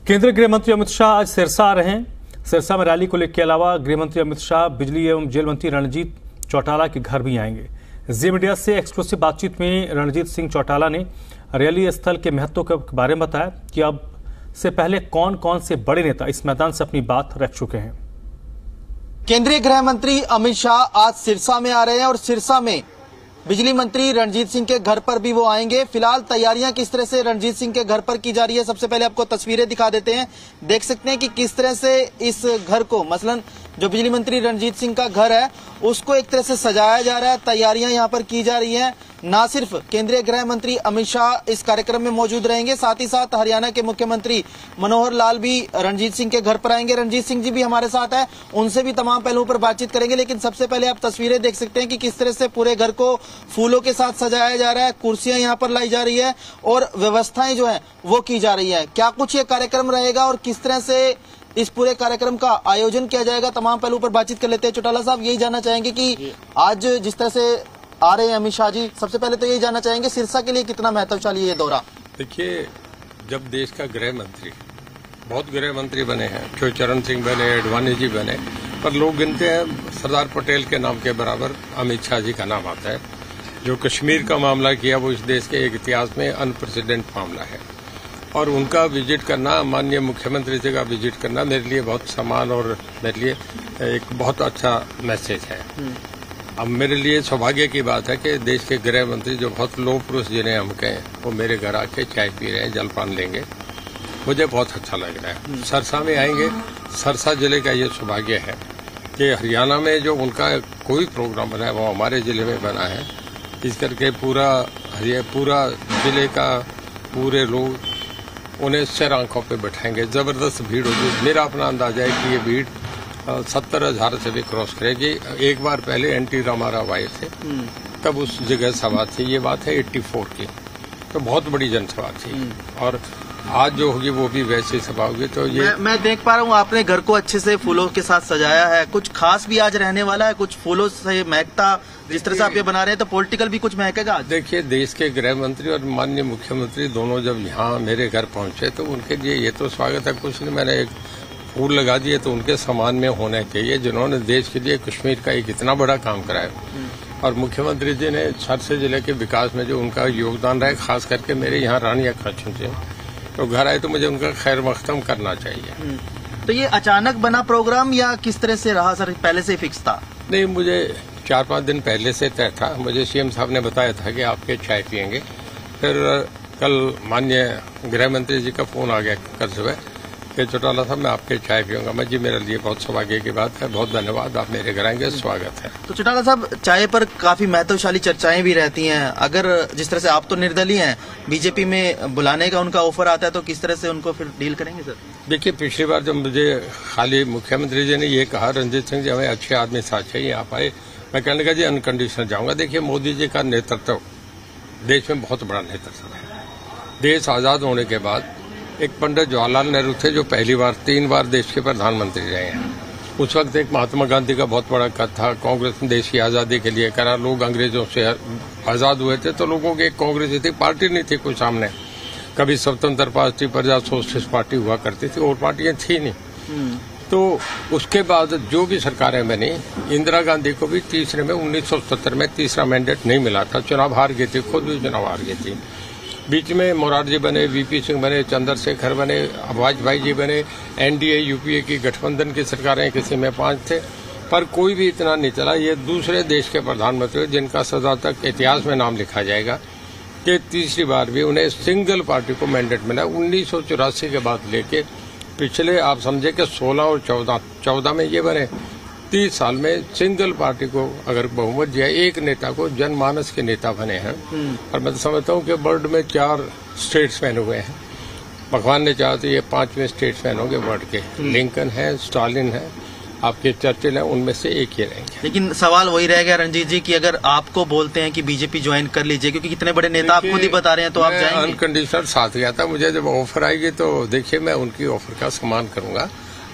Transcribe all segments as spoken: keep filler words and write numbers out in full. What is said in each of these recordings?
केंद्रीय गृह मंत्री अमित शाह आज सिरसा आ रहे हैं। सिरसा में रैली को लेकर के अलावा गृह मंत्री अमित शाह बिजली एवं जेल मंत्री रणजीत चौटाला के घर भी आएंगे। जी मीडिया से एक्सक्लूसिव बातचीत में रणजीत सिंह चौटाला ने रैली स्थल के महत्व के बारे में बताया कि अब से पहले कौन कौन से बड़े नेता इस मैदान से अपनी बात रख चुके हैं। केंद्रीय गृह मंत्री अमित शाह आज सिरसा में आ रहे हैं और सिरसा में बिजली मंत्री रणजीत सिंह के घर पर भी वो आएंगे। फिलहाल तैयारियां किस तरह से रणजीत सिंह के घर पर की जा रही है, सबसे पहले आपको तस्वीरें दिखा देते हैं। देख सकते हैं कि किस तरह से इस घर को, मसलन जो बिजली मंत्री रणजीत सिंह का घर है, उसको एक तरह से सजाया जा रहा है। तैयारियां यहां पर की जा रही हैं। न सिर्फ केंद्रीय गृह मंत्री अमित शाह इस कार्यक्रम में मौजूद रहेंगे, साथ ही साथ हरियाणा के मुख्यमंत्री मनोहर लाल भी रणजीत सिंह के घर पर आएंगे। रणजीत सिंह जी भी हमारे साथ है, उनसे भी तमाम पहलुओं पर बातचीत करेंगे। लेकिन सबसे पहले आप तस्वीरें देख सकते हैं कि किस तरह से पूरे घर को फूलों के साथ सजाया जा रहा है, कुर्सियां यहाँ पर लाई जा रही है और व्यवस्थाएं जो है वो की जा रही है। क्या कुछ ये कार्यक्रम रहेगा और किस तरह से इस पूरे कार्यक्रम का आयोजन किया जाएगा, तमाम पहलुओं पर बातचीत कर लेते हैं। चौटाला साहब, यही जानना चाहेंगे कि आज जिस तरह से आ रहे हैं अमित शाह जी, सबसे पहले तो यही जानना चाहेंगे सिरसा के लिए कितना महत्वशाली है ये दौरा। देखिए, जब देश का गृह मंत्री, बहुत गृह मंत्री बने हैं, जो चरण सिंह बने, अडवाणी जी बने, पर लोग गिनते हैं सरदार पटेल के नाम के बराबर अमित शाह जी का नाम आता है। जो कश्मीर का मामला किया वो इस देश के एक इतिहास में अनप्रेसिडेंट मामला है और उनका विजिट करना, माननीय मुख्यमंत्री जी का विजिट करना मेरे लिए बहुत सम्मान और मेरे लिए एक बहुत अच्छा मैसेज है। अब मेरे लिए सौभाग्य की बात है कि देश के गृह मंत्री, जो बहुत लोग पुरुष जिन्हें हम कहें, वो मेरे घर आके चाय पी रहे हैं, जलपान लेंगे, मुझे बहुत अच्छा लग रहा है। सरसा में आएंगे। सरसा जिले का ये सौभाग्य है कि हरियाणा में जो उनका कोई प्रोग्राम बना है वो हमारे जिले में बना है। इस करके पूरा पूरा जिले का पूरे लोग उन्हें सिर आंखों पे बैठाएंगे। जबरदस्त भीड़ होगी। मेरा अपना अंदाजा है कि ये भीड़ सत्तर हजार से भी क्रॉस करेगी। एक बार पहले एन टी रामाराव आए थे, तब उस जगह सभा थी। ये बात है चौरासी की, तो बहुत बड़ी जनसभा थी और आज जो होगी वो भी वैसी सभा होगी। तो ये मैं, मैं देख पा रहा हूँ आपने घर को अच्छे से फूलों के साथ सजाया है। कुछ खास भी आज रहने वाला है, कुछ फूलों से महकता, जिस तरह से आप ये बना रहे हैं, तो पॉलिटिकल भी कुछ महकेगा आज। देखिए, देश के गृह मंत्री और माननीय मुख्यमंत्री दोनों जब यहाँ मेरे घर पहुंचे तो उनके लिए ये तो स्वागत है। कुछ नहीं, मैंने एक फूल लगा दिए तो उनके सम्मान में होने चाहिए, जिन्होंने देश के लिए कश्मीर का एक इतना बड़ा काम कराया। और मुख्यमंत्री जी ने सरसा जिले के विकास में जो उनका योगदान रहा है, खास करके मेरे यहाँ रानी अखाचुन से तो घर आए तो मुझे उनका खैर मख्तम करना चाहिए। तो ये अचानक बना प्रोग्राम या किस तरह से रहा सर, पहले से फिक्स था? नहीं, मुझे चार पांच दिन पहले से तय था। मुझे सीएम साहब ने बताया था कि आपके चाय पियेंगे। फिर कल माननीय गृह मंत्री जी का फोन आ गया कल सुबह कि चौटाला साहब मैं आपके चाय पीऊंगा। मैं जी, मेरे लिए बहुत सौभाग्य की बात है, बहुत धन्यवाद, आप मेरे घर आएंगे, स्वागत है। तो चौटाला साहब, चाय पर काफी महत्वशाली चर्चाएं भी रहती हैं। अगर जिस तरह से आप तो निर्दलीय हैं, बीजेपी में बुलाने का उनका ऑफर आता है तो किस तरह से उनको फिर डील करेंगे सर? देखिए, पिछली बार जब मुझे खाली मुख्यमंत्री जी ने ये कहा रणजीत सिंह जी हमें अच्छे आदमी साथ चाहिए, आप आए, मैं कहने का जी अनकंडीशनल जाऊंगा। देखिए, मोदी जी का नेतृत्व देश में बहुत बड़ा नेतृत्व है। देश आजाद होने के बाद एक पंडित जवाहरलाल नेहरू थे जो पहली बार तीन बार देश के प्रधानमंत्री रहे हैं। उस वक्त एक महात्मा गांधी का बहुत बड़ा कद था, कांग्रेस ने देश की आजादी के लिए करा। लोग अंग्रेजों से आजाद हुए थे तो लोगों की एक कांग्रेस थी, पार्टी नहीं थी कोई सामने। कभी स्वतंत्र पार्टी, प्रजा सोशलिस्ट पार्टी हुआ करती थी, और पार्टियां थी नहीं। तो उसके बाद जो भी सरकारें बनी, इंदिरा गांधी को भी तीसरे में उन्नीस सौ सत्तर में तीसरा मैंडेट नहीं मिला था, चुनाव हार गई थी, खुद भी चुनाव हार गई थी। बीच में मोरारजी बने, वीपी सिंह बने, चंद्रशेखर बने, वाजपेयी जी बने, एनडीए यूपीए की गठबंधन की सरकारें, किसी में पांच थे, पर कोई भी इतना नहीं चला। ये दूसरे देश के प्रधानमंत्री जिनका सदा तक इतिहास में नाम लिखा जाएगा कि तीसरी बार भी उन्हें सिंगल पार्टी को मैंडेट मिला। उन्नीस सौ चौरासी के बाद लेके पिछले आप समझे कि सोलह और चौदह चौदह में ये बने, तीस साल में सिंगल पार्टी को अगर बहुमत दिया, एक नेता को जनमानस के नेता बने हैं। और मैं तो समझता हूँ कि वर्ल्ड में चार स्टेट्समैन हुए हैं। भगवान ने चाहा तो ये पांचवें स्टेट्समैन होंगे वर्ल्ड के। लिंकन है, स्टालिन है, आपके चर्चिल है, उनमें से एक ही रहेंगे। लेकिन सवाल वही रह गया रणजीत जी कि अगर आपको बोलते हैं कि बीजेपी ज्वाइन कर लीजिए, क्योंकि कितने बड़े नेता आप खुद ही बता रहे हैं, तो आप जाएंगे? अनकंडीशनल साथ गया था। मुझे जब ऑफर आएगी तो देखिए मैं उनकी ऑफर का सम्मान करूंगा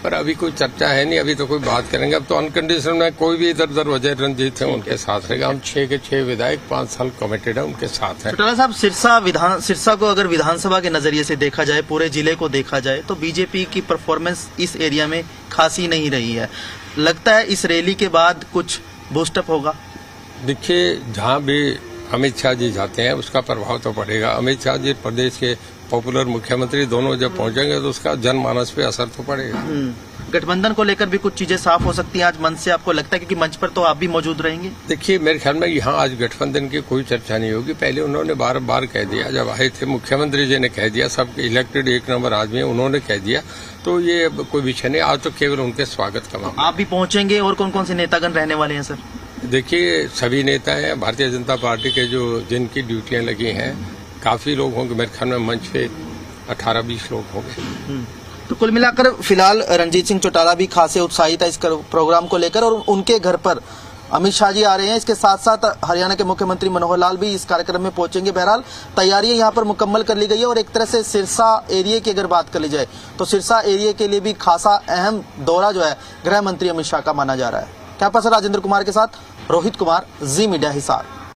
पर अभी कोई चर्चा है नहीं, अभी तो कोई बात करेंगे। अब तो अनकंडीशनल में कोई भी इधर उधर वजह रणजीत सिंह उनके साथ रहेगा। हम छह के छह विधायक पांच साल कमिटेड है, उनके साथ है। चौटाला साहब, सिरसा विधान सिरसा को अगर विधानसभा के नजरिए से देखा जाए, पूरे जिले को देखा जाए, तो बीजेपी की परफॉर्मेंस इस एरिया में खासी नहीं रही है। लगता है इस रैली के बाद कुछ बूस्टअप होगा? देखिए, जहां भी अमित शाह जी जाते हैं उसका प्रभाव तो पड़ेगा। अमित शाह जी प्रदेश के पॉपुलर मुख्यमंत्री दोनों जब पहुंचेंगे तो उसका जनमानस पे असर तो पड़ेगा। गठबंधन को लेकर भी कुछ चीजें साफ हो सकती हैं आज मंच से, आपको लगता है? क्योंकि मंच पर तो आप भी मौजूद रहेंगे। देखिए, मेरे ख्याल में यहाँ आज गठबंधन की कोई चर्चा नहीं होगी। पहले उन्होंने बार बार कह दिया, जब आए थे मुख्यमंत्री जी ने कह दिया, सब इलेक्टेड एक नंबर आदमी है, उन्होंने कह दिया, तो ये कोई विषय नहीं। आज तो केवल उनके स्वागत का मामला। आप भी पहुंचेंगे और कौन कौन से नेतागण रहने वाले हैं सर? देखिए, सभी नेता हैं भारतीय जनता पार्टी के, जो जिनकी ड्यूटियां लगी हैं, काफी लोग होंगे। मेरे ख्याल में मंच पे अठारह बीस लोग होंगे। तो कुल मिलाकर फिलहाल रणजीत सिंह चौटाला भी खासे उत्साहित है इस प्रोग्राम को लेकर, और उनके घर पर अमित शाह जी आ रहे हैं। इसके साथ साथ हरियाणा के मुख्यमंत्री मनोहर लाल भी इस कार्यक्रम में पहुंचेंगे। बहरहाल तैयारियां यहां पर मुकम्मल कर ली गई है, और एक तरह से सिरसा एरिया की अगर बात कर ली जाए तो सिरसा एरिया के लिए भी खासा अहम दौरा जो है गृह मंत्री अमित शाह का माना जा रहा है। कैंपा से राजेंद्र कुमार के साथ रोहित कुमार, जी मीडिया हिसार।